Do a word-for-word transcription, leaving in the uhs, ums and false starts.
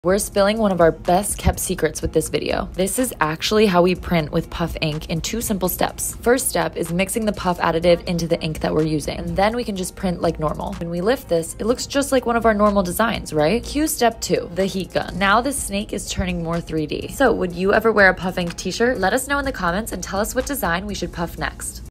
We're spilling one of our best kept secrets with this video. This is actually how we print with puff ink in two simple steps. First step is mixing the puff additive into the ink that we're using, and then we can just print like normal. When we lift this, it looks just like one of our normal designs, right? Cue step two, the heat gun. Now this snake is turning more three D. So would you ever wear a puff ink t-shirt? Let us know in the comments and tell us what design we should puff next.